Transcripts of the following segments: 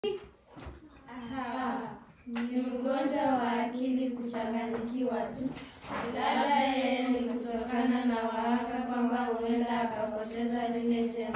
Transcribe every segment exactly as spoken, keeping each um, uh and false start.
Aha, ni ugonjwa wa akili kuchanganyikiwa tu. Labda yeye ni kutokana na wahaka kwamba huenda akapoteza lile jembe.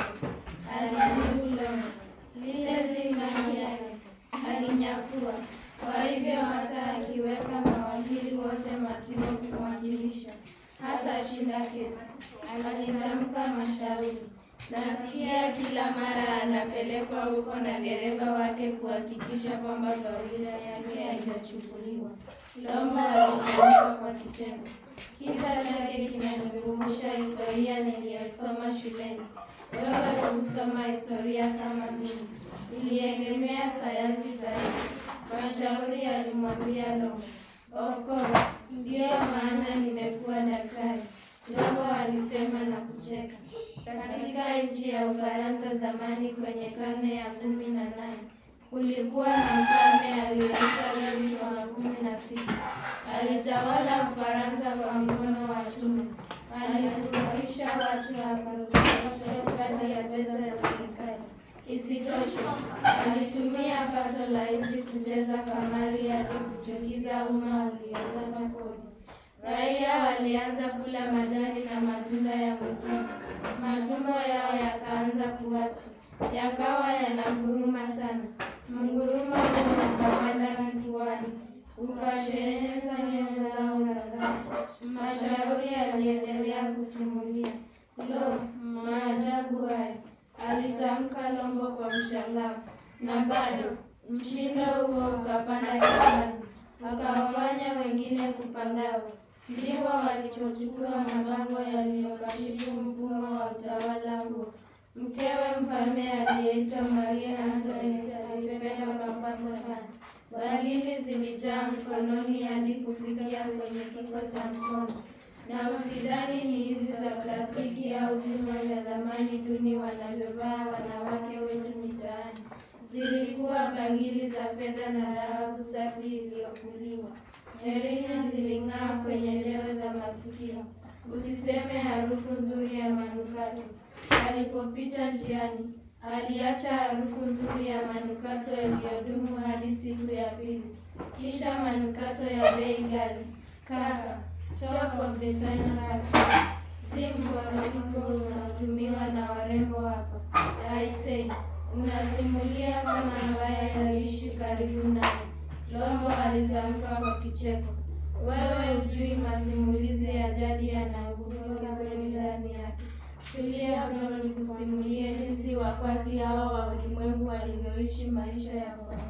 Alijibu Longo. Lile si mali yake, alinyakua. Kwa hivyo hata akiweka mawakili wote Matibo kumwakilisha, hata shinda kesi. Alitamka Mashauri. Nasikia kila mara anapelekwa huko na dereva wake kuhakikisha kwamba gawira yake haijachukuliwa. Lombo alitamka kwa kicheko. Kisa chake kinanikumbusha historia niliyosoma shuleni. Wewe kusoma historia kama mimi. Niliegemea sayansi zaidi. Mashauri alimwambia Lombo. Of course, ndiyo maana nimekuwa daktari. Lombo alisema na kucheka. Katika nchi ya Ufaransa zamani kwenye karne ya kumi na nane, kulikuwa na mfalme aliyeitwa Louis wa kumi na sita. Alitawala Ufaransa kwa mkono wa chuma. Alifurahisha watu akarudisha baadhi ya pesa za serikali. Isitoshe, alitumia pato la nchi kucheza kamari hadi kuchukiza umma waliopata kodi. Raia walianza kula majani na matunda ya mwituni. Matumbo yao yakaanza kuwasi, yakawa yananguruma sana. Mngurumo huo ukapanda kifuani, ukasheneza nyoyo zao na raha. Mashauri aliendelea kusimulia. Lo, maajabu hayo, alitamka Lombo kwa mshangao. Na bado mshindo huo ukapanda kifuani, wakawafanya wengine kupagawa. Ndipo walipochukua mabango yaliyokashifu mfumo wa utawala huo. Mkewe mfalme aliyeitwa Maria Antoinette alipenda Kampasa sana. Bangili zilijaa mkononi hadi kufikia kwenye kiko cha mkono. Na usidhani ni hizi za plastiki au vyuma vya zamani duni wanavyovaa wanawake wetu mitaani. Zilikuwa bangili za fedha na dhahabu safi iliyokuliwa. Herina ziling'aa kwenye leo za masikio. Usiseme harufu nzuri ya manukato. Alipopita njiani, aliacha harufu nzuri ya manukato iliyodumu hadi siku ya pili. Kisha manukato ya bei ghali. Kaka, talk of designer perfume. Si mkono unatumiwa na warembo hapa. I say, unasimulia kama ambaye aliishi karibu naye. Lombo alitamka kwa kicheko. Wewe hujui masimulizi ya jadi yanayokutoka kweli ndani yake. Tulia hapo nikusimulie jinsi wakwasi hawa wa ulimwengu walivyoishi maisha ya kawaida.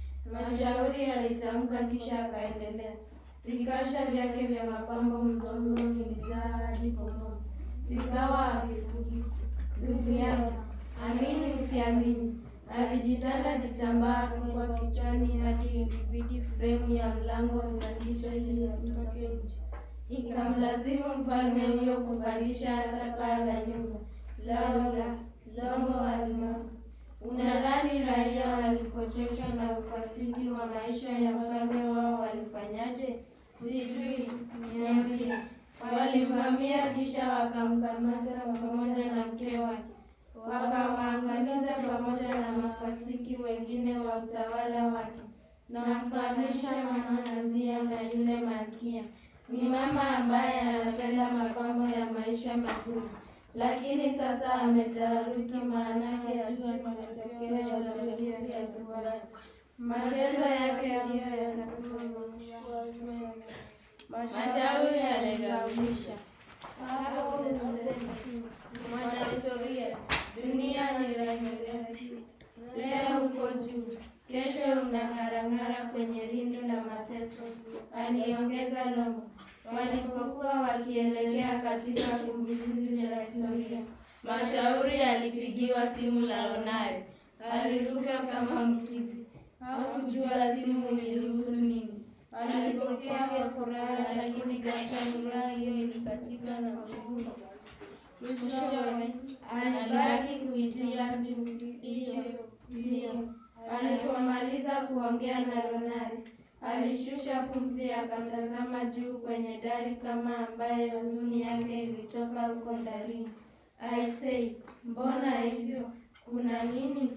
Mashauri alitamka kisha akaendelea. Vikasha vyake vya mapambo mzozo vilijaa hadi pomoni. Vikawa havifugiki. Ndugu yangu, amini usiamini, alijitanda kitambaa kwa kichwani hadi ilibidi fremu ya mlango ipandishwe ili atoke nje. Ikamlazimu mfalme huyo kupandisha hata paa la nyumba. Laula, Lombo alimwambia. Unadhani raia walipochoshwa na ufasiki wa maisha ya mfalme wao walifanyaje? Sijui, niambie. Walimvamia kisha wakamkamata pamoja na mke wake. Wakawaangamiza pamoja na mafasiki wengine wa utawala wake. Na mfananisha mama Nazia na yule malkia. Ni mama ambaye anapenda mapambo ya maisha mazuri. Lakini sasa ametaharuki maanake ajua matokeo ya uchochezi ya kuacha. Matendo yake ndiyo yatakufa mwisho. Mashauri aligaulisha. Hapo mwanahistoria, dunia ni rangi. Leo uko juu, kesho unang'arang'ara kwenye lindo la mateso, aliongeza Lombo. Walipokuwa wakielekea katika kumbukizi la historia, Mashauri alipigiwa simu la Lonare. Aliruka kama mkizi. Hakujua simu ilihusu nini. Alipokea kwa furaha, lakini katika furaha hiyo ilikatika na huzuni. Mwishowe, alibaki kuitia ndio ndio. Alipomaliza kuongea na Lonare, alishusha pumzi akatazama juu kwenye dari kama ambaye huzuni yake ilitoka huko darini. I say, mbona hivyo? Kuna nini?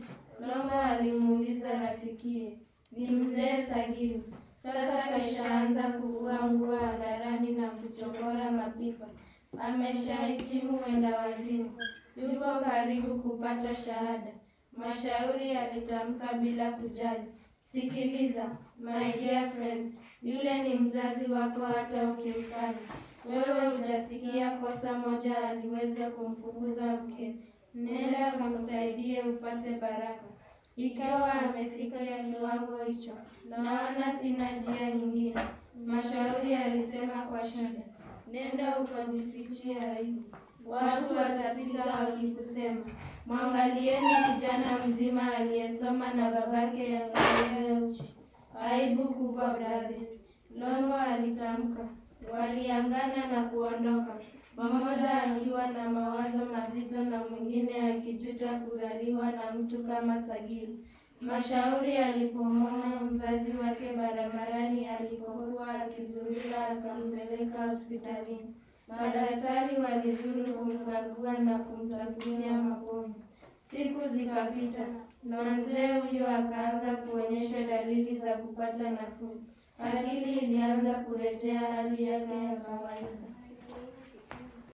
Lombo alimuuliza rafikiye, ni mzee Sagilu. Sasa kashaanza kuvua nguo hadharani na kuchokora mapipa. Ameshahitimu mwenda wazimu. Yuko karibu kupata shahada. Mashauri alitamka bila kujali. Sikiliza, my dear friend, yule ni mzazi wako hata ukimkana. Wewe hujasikia kosa moja aliweze kumfukuza mke. Nenda kamsaidie upate baraka. Ikiwa amefikia kiwango hicho, naona sina njia nyingine. Mashauri alisema kwa shida. Nenda ukajifichia aibu. Watu watapita wakikusema, mwangalieni kijana mzima aliyesoma na babake yatembea uchi. Aibu kubwa brother. Lombo alitamka. Waliangana na kuondoka, mmoja akiwa na mawazo mazito na mwingine akijuta kuzaliwa na mtu kama Sagilu. Mashauri alipomwona mzazi wake barabarani alikokuwa akizurura akampeleka hospitalini. Madaktari walizuru kumkagua na kumtafutia maponyo. Siku zikapita na mzee huyo akaanza kuonyesha dalili za kupata nafuu. Akili ilianza kurejea hali yake ya kawaida.